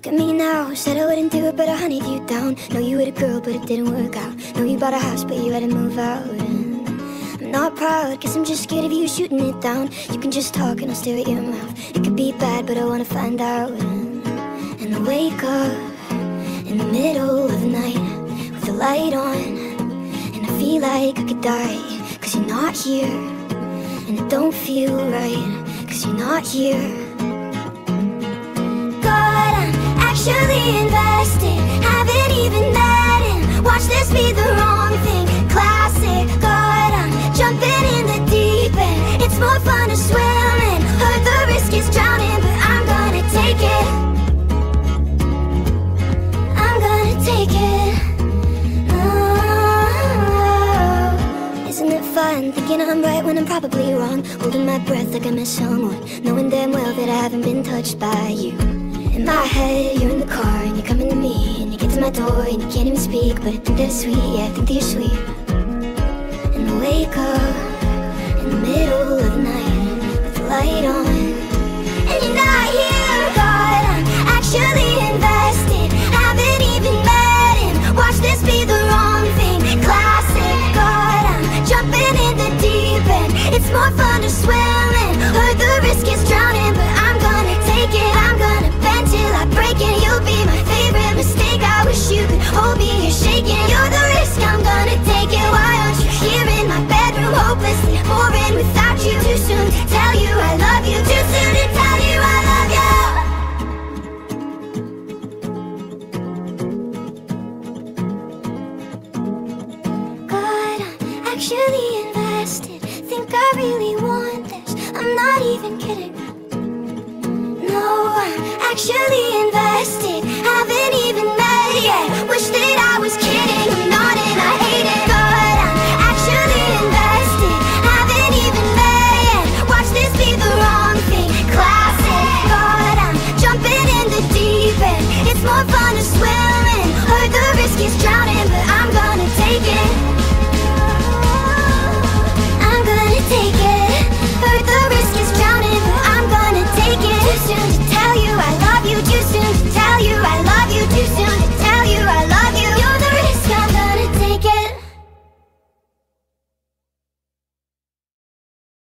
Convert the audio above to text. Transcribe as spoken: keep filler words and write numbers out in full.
at me now. Said I wouldn't do it, but I hunted you down. Know you were a girl, but it didn't work out. Know you bought a house, but you had to move out. And I'm not proud, guess I'm just scared of you shooting it down. You can just talk and I'll stare at your mouth. It could be bad, but I wanna find out. And, and I wake up in the middle of the night with the light on, and I feel like I could die, cause you're not here. And it don't feel right, cause you're not here. God, I'm actually invested, haven't even met him. Watch this be the wrong thing, classic. God, I'm jumping in the deep end. It's more fun to swim in. Heard the risk is drowning, but I'm gonna take it. I'm gonna take it. Oh, isn't it fun thinking I'm right when I'm probably wrong? Holding my breath like I miss someone, knowing damn well that I haven't been touched by you. In my head, you're in the car and you're coming to me, and you get to my door and you can't even speak, but I think that it's sweet, yeah, I think that you're sweet. And I wake up in the middle of the night with the light on, and you're not here. God, I'm actually invested, haven't even met him. Watch this be the wrong thing, classic. God, I'm jumping in the deep end. It's more fun to swim in. Heard the risk is drowning, but I'm gonna take it. I'm gonna bend till I break it. You'll be my favorite mistake. I wish you could hold me here shaking. You're the risk, I'm gonna take it. Why aren't you here in my bedroom, hopelessly boring without you? Too soon to tell you I love you. Too soon to tell you I love you. God, I'm actually invested, think I really want this. I'm not even kidding. No, I'm actually invested, haven't even met yet. Wish that I was kidding, I'm not and I hate it. God, I'm actually invested, haven't even met yet. Watch this be the wrong thing, classic. God, I'm jumping in the deep end. It's more fun to swim